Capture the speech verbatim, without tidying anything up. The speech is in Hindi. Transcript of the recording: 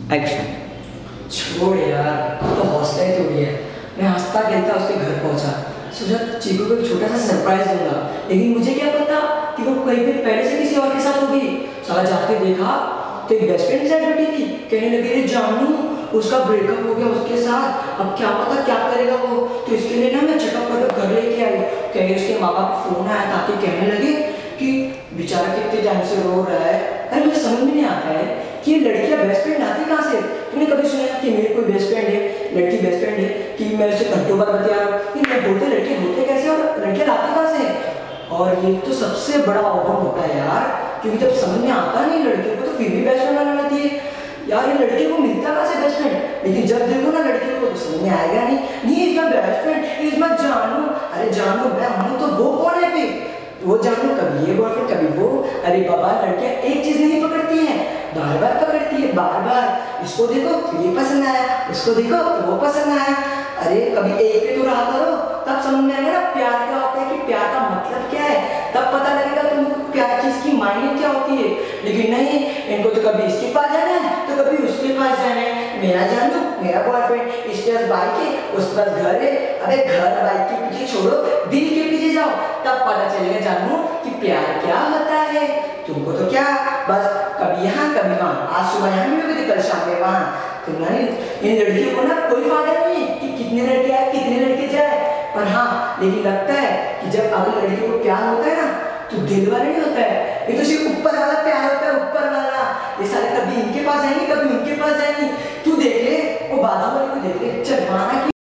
एक्शन। छोड़ यार, तो हौसला ही तोड़ी है। मैं हंसता खेलता उसके घर पहुंचा, सोचा चीकू को एक छोटा सा सरप्राइज दूंगा, लेकिन मुझे क्या पता कि वो कहीं भी पहले से किसी और के साथ होगी। साला जाके देखा तो एक बेस्ट फ्रेंड साथ बैठी थी, कहने लगी रे जानू उसका ब्रेकअप हो गया उसके साथ, अब क्या पता क्या करेगा वो। तो इसके लिए ना मैं चेकअप कर घर लेके आई। कहीं उसके माँ बाप का फोन आया ताकि कहने लगे कि बेचारा कितने टाइम से रो रहा है। अरे मुझे समझ में नहीं आता है कि ये लड़कियां बेस्ट फ्रेंड आती कहाँ से। तुमने कभी सुना कि मेरे कोई बेस्ट फ्रेंड है, लड़की बेस्ट फ्रेंड है कि मैं उससे घंटों बाद बतिया रहा हूँ। मैं बोलते लड़के होते कैसे और लड़कियां आती कहाँ से। और ये तो सबसे बड़ा ऑप्शन होता है यार, क्योंकि जब समझ में आता नहीं लड़कियों को तो फिर भी बेस्ट फ्रेंड आने लगती है। यार ये लड़के को मिलता कहाँ से बेस्ट फ्रेंड, लेकिन जब देखो ना लड़के को तो समझ में आएगा नहीं। नहीं is my best friend, is my जानू। अरे जानू मैं हूँ तो वो कौन है फिर, वो जानू कभी ये बॉयफ्रेंड कभी वो। अरे बाबा लड़कियां एक चीज नहीं पकड़ती हैं, बार बार पकड़ती है, बार बार। इसको देखो तो ये पसंद आया, उसको देखो तो वो पसंद आया। अरे कभी एक पे तो रहा करो, तब समझ में आएगा ना प्यार क्या होता है, कि प्यार का मतलब क्या है। तब पता लगेगा तुमको प्यार चीज की मायने क्या होती है। लेकिन नहीं, इनको तो कभी इसके पास जाना है तो कभी उसके पास जाना है। मेरा जानू मेरा बॉयफ्रेंड, इसके पास बाइक है उसके पास घर है। अरे घर बाइक के पीछे छोड़ो, दिल के पीछे जाओ, तब पता चलेगा जानू कि प्यार क्या होता है। तुमको तो क्या बस कभी यहाँ कभी वहाँ, आज सुबह यहाँ मिलोगे तो कल शाम में वहाँ। तो नहीं, इन लड़कियों को ना कोई फायदा नहीं है कि कितने लड़के आए कितने लड़के जाए। पर हाँ लेकिन लगता है कि जब अगले लड़के को प्यार होता है ना तो दिल वाला नहीं होता है, ये तो सिर्फ ऊपर वाला प्यार होता है, ऊपर वाला। ये सारे कभी इनके पास जाएंगे कभी उनके पास जाएंगे। तू देख ले वो बाजू वाले को देख ले, चल माना कि